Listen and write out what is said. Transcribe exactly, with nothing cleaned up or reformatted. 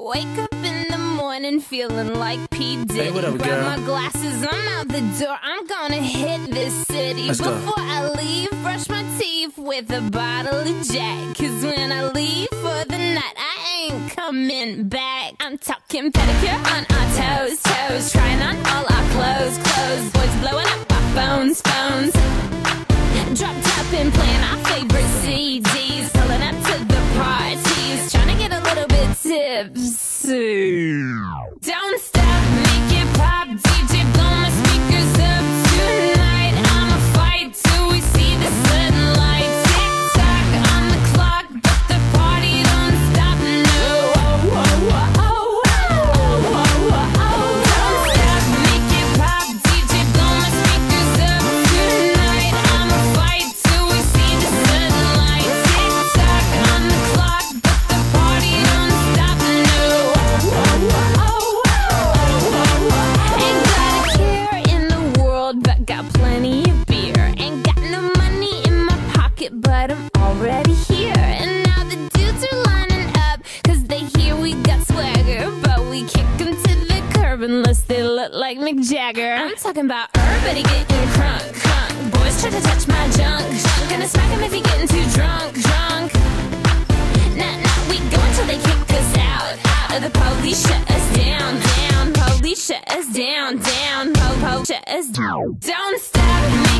Wake up in the morning feeling like P. Diddy. Hey, what up, Grab girl? my glasses, I'm out the door. I'm gonna hit this city. Let's go. Before I leave, brush my teeth with a bottle of Jack. Cause when I leave for the night, I ain't coming back. I'm talking pedicure on our toes, toes. Trying on all our clothes, clothes. Boys blowing up our phones, phones. Drop top and playing our favorite C Ds. Pulling up to the parties, trying to get a little bit tipsy. Don't stop, make it pop, D J blow my speakers up tonight. I'ma fight till we see the sunlight. Tick tock on the clock, but the party don't stop. No, oh, oh, oh, oh, oh, oh, oh, oh. Don't stop, make it pop, D J blow my speakers up tonight. I'ma fight till we see the sunlight. Tick tock on the clock, but the party don't stop. No, oh, oh, oh, oh, oh, oh. Ain't got a care in the world, but got plenty of beer. Ain't got no money in my pocket, but I'm already here. And now the dudes are lining up, cause they hear we got swagger. But we kick them to the curb unless they look like Mick Jagger. I'm talking about everybody getting crunk, crunk. Boys try to touch my junk, junk. Gonna smack him if he getting too drunk, drunk. Nah, nah, we go until they kick us out, out. Or the police shut us down, down. Police shut us down, down. Po, po, shut us down. Don't stop.